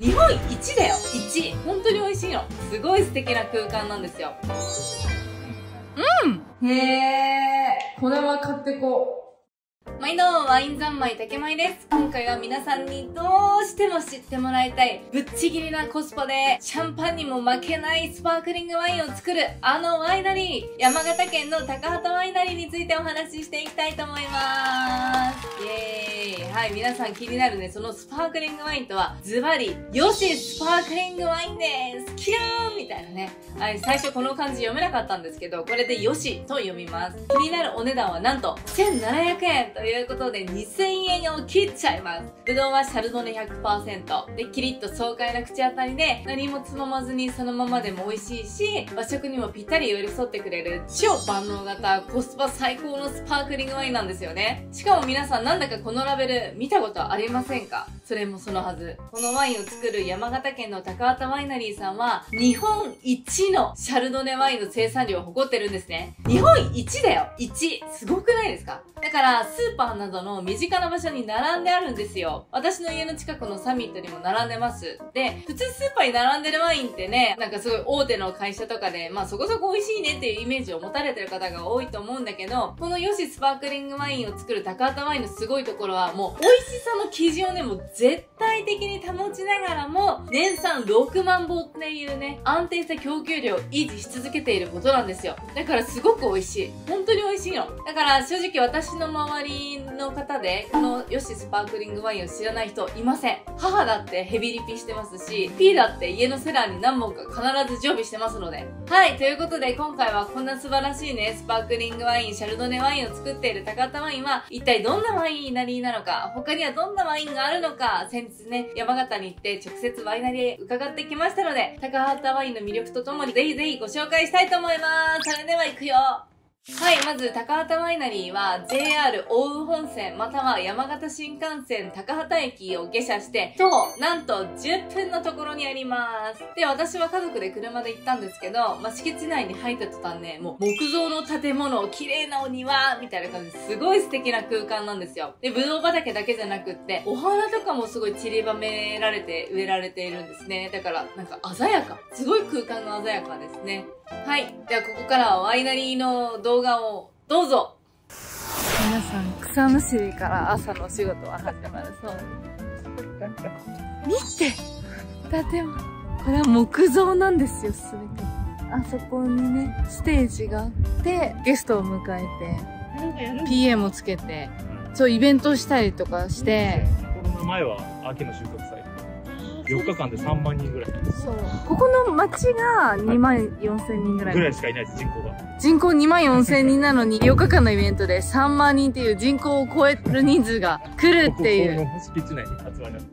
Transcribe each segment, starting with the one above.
日本一だよ、1。本当に美味しいの。すごい素敵な空間なんですよ。へー。これは買ってこう。毎度、ワイン三昧竹舞です。今回は皆さんにどうしても知ってもらいたい、ぶっちぎりなコスパで、シャンパンにも負けないスパークリングワインを作る、あのワイナリー、山形県の高畑ワイナリーについてお話ししていきたいと思います。イエーイ。はい、皆さん気になるね、そのスパークリングワインとは、ズバリ、ヨシスパークリングワインです。キラーンみたいなね。はい、最初この漢字読めなかったんですけど、これでヨシと読みます。気になるお値段はなんと、1700円ということで2000円を切っちゃいます。ぶどうはシャルドネ 100%。で、キリッと爽快な口当たりで、何もつままずにそのままでも美味しいし、和食にもぴったり寄り添ってくれる超万能型、コスパ最高のスパークリングワインなんですよね。しかも皆さんなんだかこのラベル見たことありませんか？それもそのはず。このワインを作る山形県の高畑ワイナリーさんは、日本一のシャルドネワインの生産量を誇ってるんですね。日本一だよ！ 1！ すごくないですか？だから、スーパーなどの身近な場所に並んであるんですよ。私の家の近くのサミットにも並んでます。で、普通スーパーに並んでるワインってね、なんかすごい大手の会社とかで、まあそこそこ美味しいねっていうイメージを持たれてる方が多いと思うんだけど、このヨシスパークリングワインを作る高畑ワインのすごいところは、もう美味しさの基準をね、もう絶対的に保ちながらも、年産6万本っていうね、安定した供給量を維持し続けていることなんですよ。だからすごく美味しい。本当に美味しいの。だから正直私の周りの方で、このヨシスパークリングワインを知らない人いません。母だってヘビリピしてますし、P だって家のセラーに何本か必ず常備してますので。はい、ということで今回はこんな素晴らしいね、スパークリングワイン、シャルドネワインを作っている高畑ワインは、一体どんなワインになりなのか、他にはどんなワインがあるのか、先日ね、山形に行って直接ワイナリーへ伺ってきましたので、高畑ワインの魅力とともにぜひぜひご紹介したいと思います。それでは行くよ。はい、まず、高畑ワイナリーは JR 奥羽本線または山形新幹線高畑駅を下車して、徒歩なんと10分のところにあります。で、私は家族で車で行ったんですけど、敷地内に入った途端ね、もう木造の建物、綺麗なお庭、みたいな感じですごい素敵な空間なんですよ。で、ぶどう畑だけじゃなくって、お花とかもすごい散りばめられて植えられているんですね。だから、なんか鮮やか。すごい空間が鮮やかですね。はい。では、ここからはワイナリーの動画をどうぞ。皆さん、草むしりから朝のお仕事は始まるそうです。見て！建物。これは木造なんですよ、すべて。あそこにね、ステージがあって、ゲストを迎えて、PA もつけて、そう、イベントしたりとかして。 コロナ前は秋の収穫祭。4日間で3万人ぐらい。 そう。ここの町が2万4000人ぐらい。 ぐらいしかいないです、人口が。 人口2万4000人なのに、4日間のイベントで3万人っていう人口を超える人数が来るっていう。 ここの敷地内に集まります。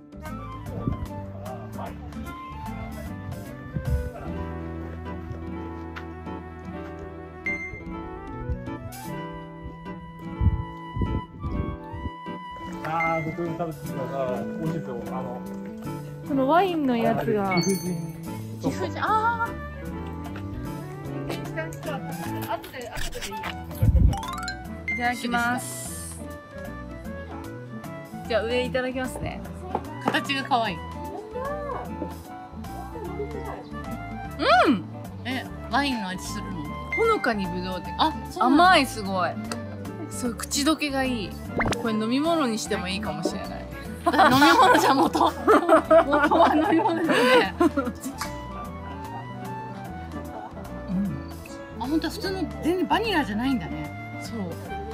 僕食べてたのが美味しいですよ。 そのワインのやつが。 貴婦人。 貴婦人、ああ。後でいいよ。いただきます。じゃあ上いただきますね。形が可愛い。うん。 ワインの味するの？ ほのかにブドウって。 あ、 甘い、すごい。そう、口どけがいい。これ飲み物にしてもいいかもしれない。 飲み物じゃ元は飲み物ですね。あ、本当は普通の全然バニラじゃないんだね。 そう。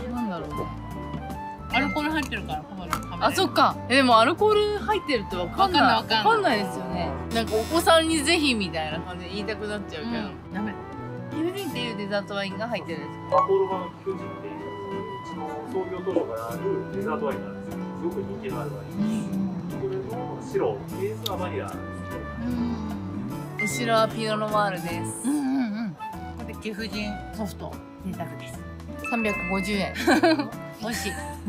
なんだろうね。 アルコール入ってるから食べる。 あ、そっか。でもアルコール入ってるってわかんない。わかんないですよね。なんかお子さんにぜひみたいな感じで言いたくなっちゃうけど。 ダメ。 貴婦人っていうデザートワインが入ってるんです。 コールバの貴婦人っていう、うちの創業当初からあるデザートワインなんですよ。すごく人気のあるワイン。これの白、ベースはバニラなんですけど。 後ろはピノノワールです。 これで貴婦人ソフト贅沢です。 350円。 美味しい。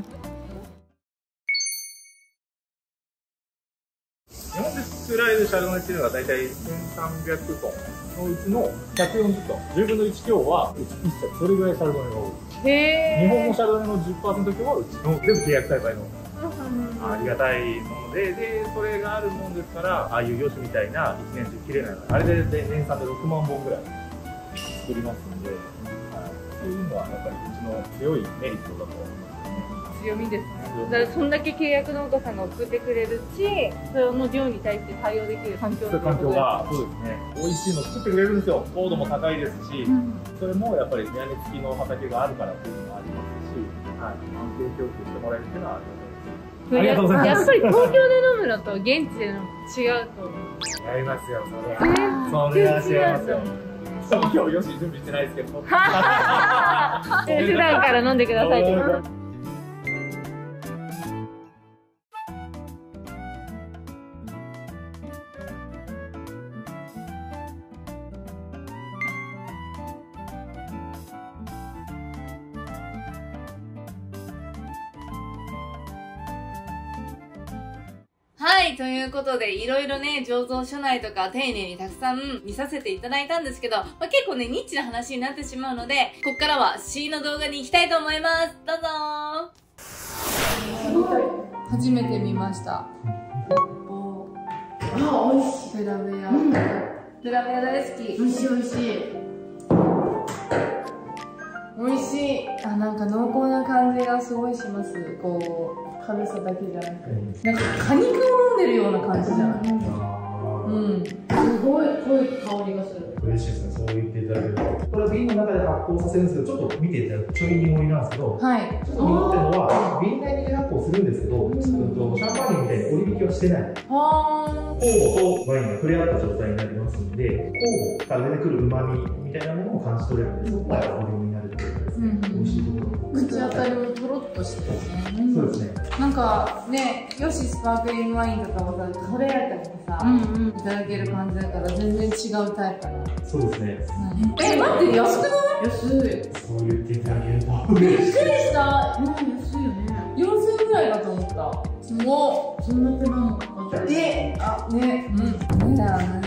日本で作られるシャルドネっていうのが大体1300トンのうちの140トン、10分の1強はうち1社、それぐらいシャルドネが多い。日本のシャルドネの 10% 強はうちの全部契約栽培の。 ありがたいもので、それがあるもんですから、ああいうヨシみたいな一年中切れないの、あれで年間で6万本ぐらい作りますんで、そういうのはやっぱりうちの強いメリットだと思います。 強みですね。だからそんだけ契約農家さんが送ってくれるし、その量に対して対応できる環境そういう環境が、そうですね、美味しいの作ってくれるんですよ。糖度も高いですし、それもやっぱり屋根付きの畑があるからっていうのもありますし、安定供給してもらえるっていうのはありがたいです。ありがとうございます。 やっぱり東京で飲むのと現地で飲むの違うと思う。 やりますよ、それは。それは違いますよ。今日よし準備してないですけど。 普段から飲んでくださいって。 はい、ということで、いろいろね、醸造所内とか丁寧にたくさん見させていただいたんですけど、結構ね、ニッチな話になってしまうので、ここからは C の動画に行きたいと思います。どうぞー。初めて見ました。あ、美味しい。フラベア。フラベア大好き。美味しい美味しい。美味しい。あ、なんか濃厚な感じがすごいします。こう。軽さだけじゃなくて、なんか果肉を飲んでるような感じじゃない。すごい濃い香りがする。 嬉しいですね、そう言っていただけると。これは瓶の中で発酵させるんですけど、ちょっと見ていただくとちょい濁りなんですけど、はい、ちょっと濁ってるのは瓶内で発酵するんですけど、シャンパーニュみたいに折り引きはしてない。酵母とワインが触れ合った状態になりますので、酵母から出てくる旨味みたいなものを感じ取れるので、そこがボリュームになるところですね。美味しいところ。 口当たりもとろっとしてるね。 そうですね。 なんかね、よしスパークリングワインとかもさ、それやったりとかさ、いただける感じだから全然違うタイプかな。 そうですね。 待って、安くない？安い。 そう言っていただけると。 びっくりした。安いよね。4000円ぐらいかと思った。すごい。そんな手間もかかってる。あ、ね。値段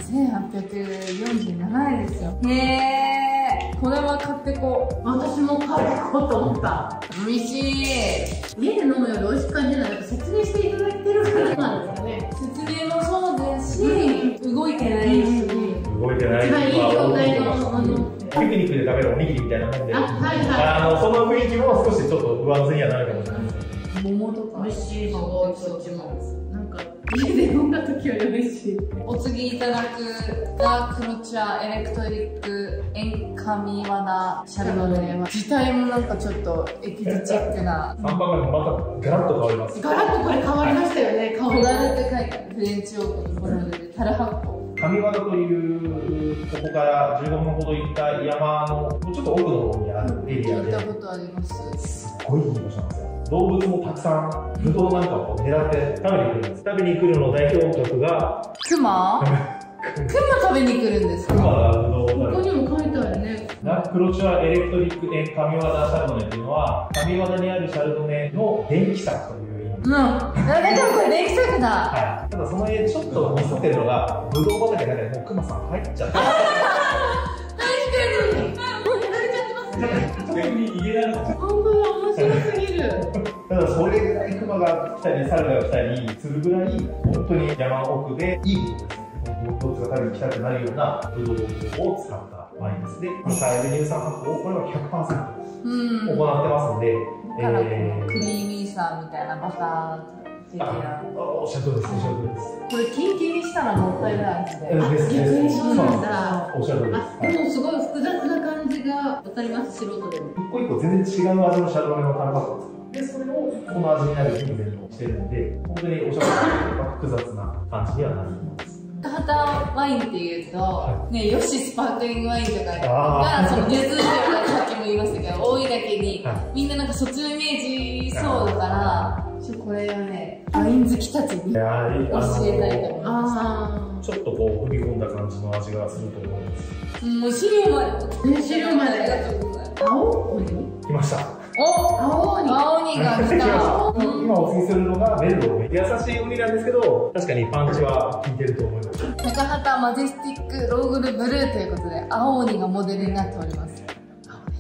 1847円ですよ。へえ。これは買ってこう。私も買ってこうと思った。美味しい。家で飲むより美味しく感じるのはやっぱ説明していただいてるからなんですかね。説明もそうですし、動いてないし。 動いてない。 一番いい状態のピクニックで食べるおにぎりみたいなもんで、その雰囲気も少しちょっと上積みにはなるかもしれないです。 桃とか美味しい。すごいそっちも。なんか家で飲んだ時は嬉しい。お次いただくダークロチャエレクトリックエンカミワナシャルドネは自体もなんかちょっとエキゾチックな。 3番目もまたガラッと変わります。 ガラッとこれ変わりましたよね。ホラルって書いてある。フレンチオープンホラルでタル発酵。 上和田というここから15分ほど行った山のちょっと奥の方にあるエリアで、 聞いたことあります。 すごいいい場所なんですよ。動物もたくさんブドウなんかを狙って食べに来るんです。食べに来るの代表格がクマ食べに来るんですか。 クマがブドウを食べる。 ここにも書いてあるね。 ダークロチュアエレクトリックエン上和田シャルドネというのは上和田にあるシャルドネの電気作という意味。だからこれ電気作だ。はい。ただその絵ちょっとミスってるのがブドウ畑の中でもうクマさん入っちゃって。逆に言えない。 本当だ、面白すぎる。 ただそれぐらいクマが来たり猿が来たりするぐらい本当に山の奥でいいブドウですね。どっちが食べに来たくなるようなブドウを使ったワインです。で、カエル乳酸発酵をこれは 100% 行ってますので、 クリーミーさみたいなバター的な。 おっしゃるとおりです。おっしゃるとおりです。 これキンキンにしたらもったいないですね。 逆にそうなんだ。 おっしゃるとおりです。 でもすごい複雑な感じがわかります、素人でも。 一個一個全然違う味のシャルドネのタルパックです。で、それをこの味になるようにブレンドしてるので、本当におっしゃるとおり複雑な感じにはなります。 高畑ワインっていうと、ね、ヨシスパークリングワインとかが、その根付いてるからさっきも言いましたけど、多いだけに、みんななんかそっちのイメージそうだから、これはね、ワイン好きたちに教えたいと思います。 ちょっとこう、踏み込んだ感じの味がすると思います。 もう資料まで。資料まで。ありがとうございます。青鬼来ました。 青鬼が来た。 今お次するのがメルロー。優しいウニなんですけど、確かにパンチは効いてると思います。 高畑マジェスティックローグルブルーということで、青鬼がモデルになっております。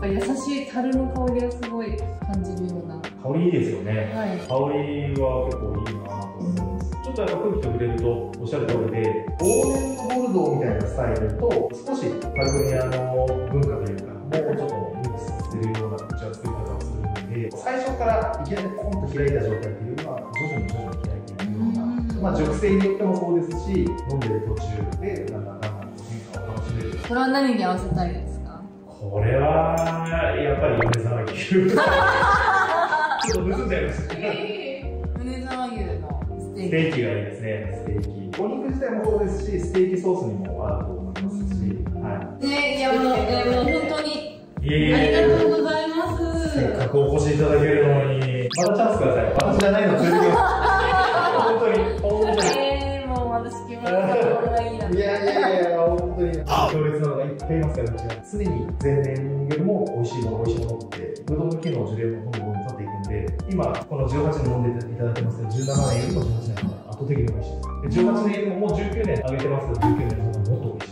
ぱ優しい樽の香りがすごい感じるような。 香りいいですよね。 はい。 香りは結構いいなと思います。ちょっとやっぱ空気と触れると、おっしゃる通りで、オーレンドボルドーみたいなスタイルと、少しカリフォルニアの文化というか、もうちょっとミックスするような作り方をするので、最初からいきなりポンと開いた状態っていうのは、徐々に開いていくような、熟成によってもそうですし、飲んでる途中で、だんだん変化を楽しめる。 これは何に合わせたいですか？ これは、やっぱり米沢牛。ちょっと盗んじゃいました。 米沢牛のステーキ。 ステーキがいいですね、ステーキ。お肉自体もそうですし、ステーキソースにも合うと思いますし。はい。 ね、いやもう本当に。ありがとうございます。 せっかくお越しいただけるのに、またチャンスください。私じゃないの連れてきます。本当に、本当に。 もう私決まったこれはいいな。 いや、本当に。強烈なのがいっぱいいますから、うちは。常に前年よりも美味しいものって、ブドウの木の樹齢もどんどん立っていくんで、今、この18年飲んでいただいてますけど、17年よりも18年の方が圧倒的に美味しいです。18年よりももう19年上げてますけど、19年の方がもっと美味しいです。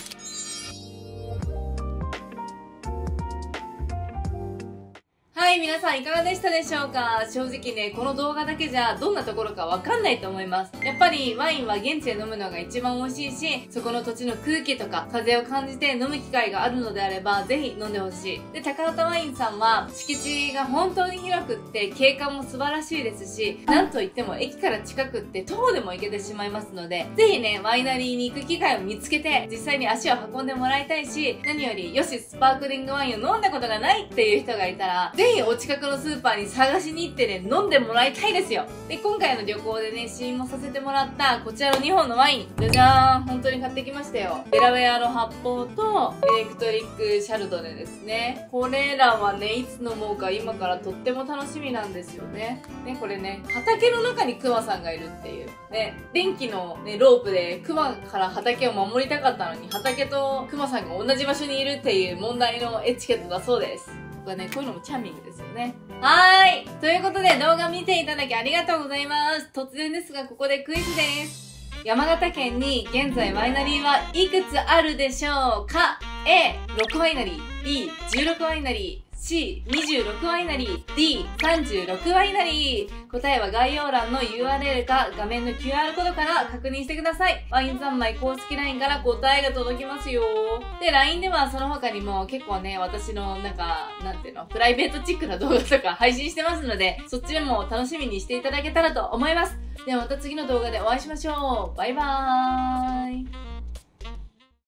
はい、皆さんいかがでしたでしょうか？正直ね、この動画だけじゃどんなところかわかんないと思います。やっぱりワインは現地で飲むのが一番美味しいし、そこの土地の空気とか風を感じて飲む機会があるのであれば、ぜひ飲んでほしい。で、高畑ワインさんは敷地が本当に広くって景観も素晴らしいですし、なんといっても駅から近くって徒歩でも行けてしまいますので、ぜひね、ワイナリーに行く機会を見つけて、実際に足を運んでもらいたいし、何より、よし、スパークリングワインを飲んだことがないっていう人がいたら、ぜひお近くのスーパーに探しに行ってね、飲んでもらいたいですよ。で、今回の旅行でね、試飲もさせてもらったこちらの2本のワイン、じゃじゃーん、本当に買ってきましたよ。デラウェアの発泡とエレクトリックシャルドネですね。これらはね、いつ飲もうか今からとっても楽しみなんですよね。ね、これね、畑の中にクマさんがいるっていう。ね、電気のね、ロープでクマから畑を守りたかったのに、畑とクマさんが同じ場所にいるっていう問題のエチケットだそうです。僕はね、こういうのもチャーミングですよね。はーい。ということで動画見ていただきありがとうございます。突然ですが、ここでクイズです。山形県に現在ワイナリーはいくつあるでしょうか？ A、6ワイナリー。B、16ワイナリー。C、26ワイナリー。D、36ワイナリー。答えは概要欄の URL か画面の QR コードから確認してください。ワイン三昧公式 LINE から答えが届きますよ。で、LINE ではその他にも結構ね、私のなんていうの、プライベートチックな動画とか配信してますので、そっちでも楽しみにしていただけたらと思います。ではまた次の動画でお会いしましょう。バイバーイ。